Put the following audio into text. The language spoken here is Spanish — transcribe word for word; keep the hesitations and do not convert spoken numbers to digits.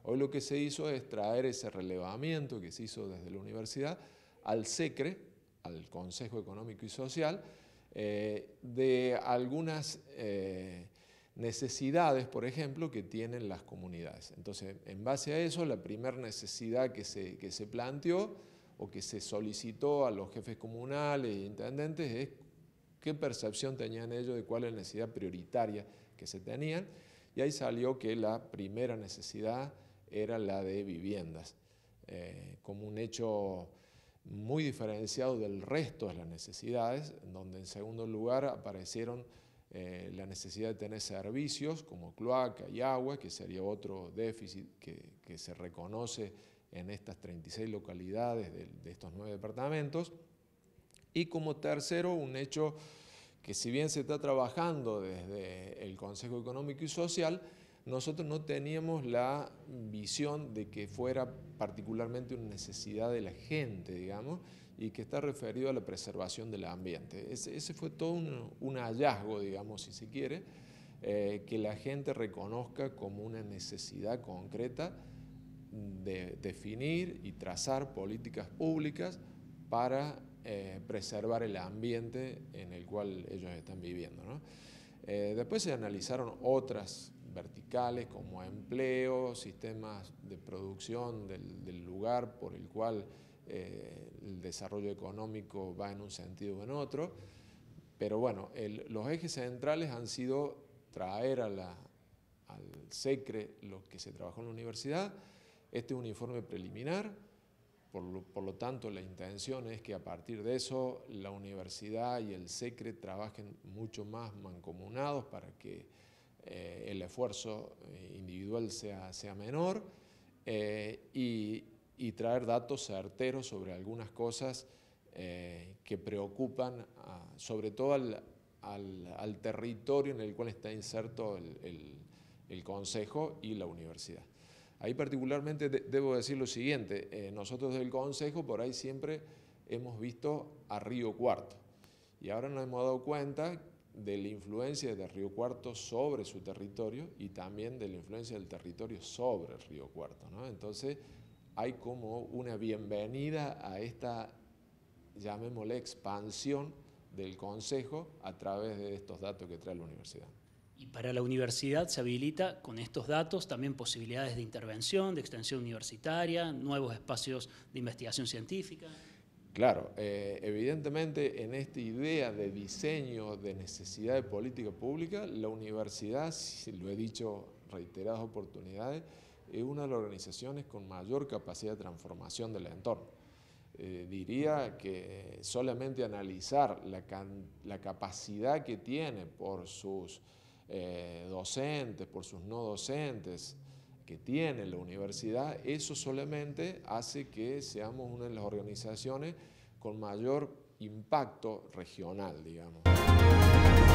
Hoy lo que se hizo es traer ese relevamiento que se hizo desde la universidad al SECRE, al Consejo Económico y Social, eh, de algunas eh, necesidades, por ejemplo, que tienen las comunidades. Entonces, en base a eso, la primera necesidad que se, que se planteó o que se solicitó a los jefes comunales e intendentes es qué percepción tenían ellos de cuál es la necesidad prioritaria que se tenían, y ahí salió que la primera necesidad era la de viviendas, eh, como un hecho muy diferenciado del resto de las necesidades, donde en segundo lugar aparecieron eh, la necesidad de tener servicios como cloaca y agua, que sería otro déficit que, que se reconoce en estas treinta y seis localidades de, de estos nueve departamentos. Y como tercero, un hecho que si bien se está trabajando desde el Consejo Económico y Social, nosotros no teníamos la visión de que fuera particularmente una necesidad de la gente, digamos, y que está referido a la preservación del ambiente. Ese, ese fue todo un, un hallazgo, digamos, si se quiere, eh, que la gente reconozca como una necesidad concreta de definir y trazar políticas públicas para eh, preservar el ambiente en el cual ellos están viviendo, ¿no? Eh, después se analizaron otras verticales como empleo, sistemas de producción del, del lugar por el cual eh, el desarrollo económico va en un sentido o en otro, pero bueno, el, los ejes centrales han sido traer a la, al SECRE lo que se trabajó en la universidad. Este es un informe preliminar, por lo, por lo tanto la intención es que a partir de eso la universidad y el SECRE trabajen mucho más mancomunados para que eh, el esfuerzo individual sea, sea menor eh, y, y traer datos certeros sobre algunas cosas eh, que preocupan a, sobre todo al, al, al territorio en el cual está inserto el, el, el Consejo y la universidad. Ahí particularmente de, debo decir lo siguiente, eh, nosotros del Consejo por ahí siempre hemos visto a Río Cuarto y ahora nos hemos dado cuenta de la influencia de Río Cuarto sobre su territorio y también de la influencia del territorio sobre el Río Cuarto, ¿no? Entonces hay como una bienvenida a esta, llamémosle, expansión del Consejo a través de estos datos que trae la universidad. Y para la universidad se habilita con estos datos también posibilidades de intervención, de extensión universitaria, nuevos espacios de investigación científica. Claro, eh, evidentemente en esta idea de diseño de necesidad de política pública, la universidad, si lo he dicho reiteradas oportunidades, es una de las organizaciones con mayor capacidad de transformación del entorno. Eh, diría que solamente analizar la, la capacidad que tiene por sus eh, docentes, por sus no docentes, que tiene la universidad, eso solamente hace que seamos una de las organizaciones con mayor impacto regional, digamos.